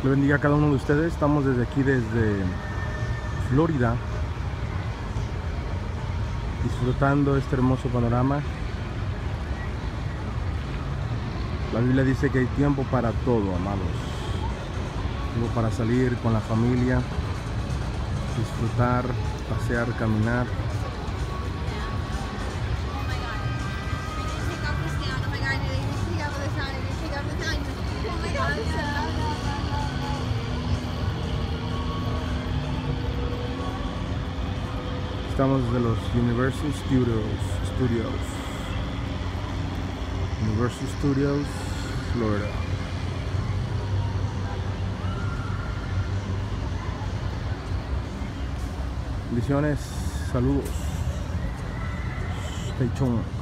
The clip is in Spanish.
Le bendiga a cada uno de ustedes. Estamos desde aquí, desde Florida, disfrutando este hermoso panorama. La Biblia dice que hay tiempo para todo, amados. Tiempo para salir con la familia, disfrutar, pasear, caminar. Estamos desde los Universal Studios, Florida. Bendiciones, saludos. Stay tuned.